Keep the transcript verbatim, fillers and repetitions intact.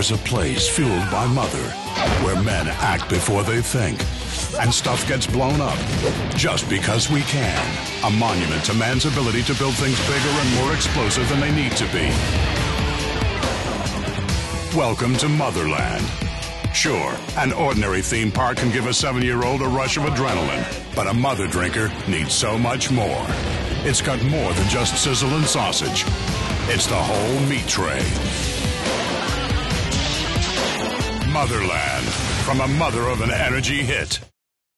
is a place fueled by Mother, where men act before they think, and stuff gets blown up just because we can. A monument to man's ability to build things bigger and more explosive than they need to be. Welcome to Motherland. Sure, an ordinary theme park can give a seven-year-old a rush of adrenaline, but a mother drinker needs so much more. It's got more than just sizzle and sausage. It's the whole meat tray. Motherland, from a mother of an energy hit.